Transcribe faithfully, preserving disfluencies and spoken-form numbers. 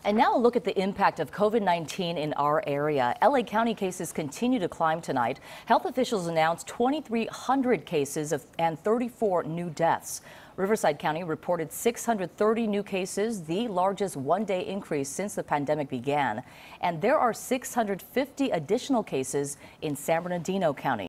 And now a look at the impact of COVID nineteen in our area. L A County cases continue to climb tonight. Health officials announced twenty-three hundred cases of, and thirty-four new deaths. Riverside County reported six hundred thirty new cases, the largest one-day increase since the pandemic began. And there are six hundred fifty additional cases in San Bernardino County.